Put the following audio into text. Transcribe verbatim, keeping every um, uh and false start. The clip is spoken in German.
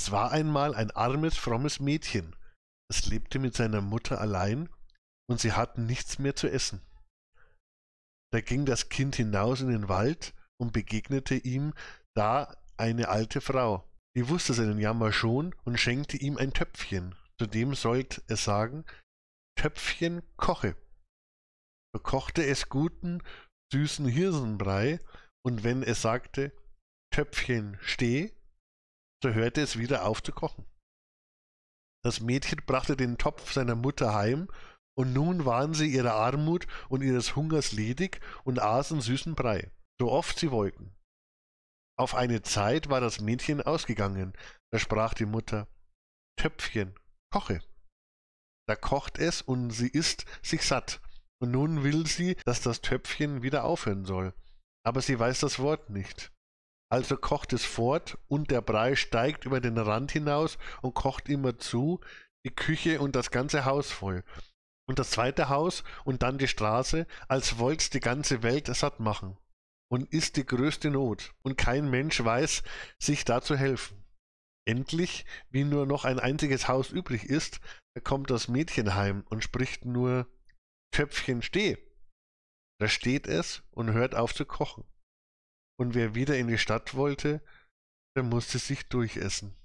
Es war einmal ein armes, frommes Mädchen. Es lebte mit seiner Mutter allein und sie hatten nichts mehr zu essen. Da ging das Kind hinaus in den Wald und begegnete ihm da eine alte Frau. Die wusste seinen Jammer schon und schenkte ihm ein Töpfchen. Zudem sollte es sagen: Töpfchen, koche. So kochte es guten, süßen Hirsenbrei, und wenn es sagte: Töpfchen, steh, so hörte es wieder auf zu kochen. Das Mädchen brachte den Topf seiner Mutter heim, und nun waren sie ihrer Armut und ihres Hungers ledig und aßen süßen Brei, so oft sie wollten. Auf eine Zeit war das Mädchen ausgegangen, da sprach die Mutter: Töpfchen, koche. Da kocht es, und sie isst sich satt, und nun will sie, dass das Töpfchen wieder aufhören soll, aber sie weiß das Wort nicht. Also kocht es fort, und der Brei steigt über den Rand hinaus und kocht immerzu, die Küche und das ganze Haus voll, und das zweite Haus und dann die Straße, als wollt's die ganze Welt satt machen. Und ist die größte Not, und kein Mensch weiß, sich da zu helfen. Endlich, wie nur noch ein einziges Haus übrig ist, da kommt das Mädchen heim und spricht nur: Töpfchen, steh. Da steht es und hört auf zu kochen. Und wer wieder in die Stadt wollte, der musste sich durchessen.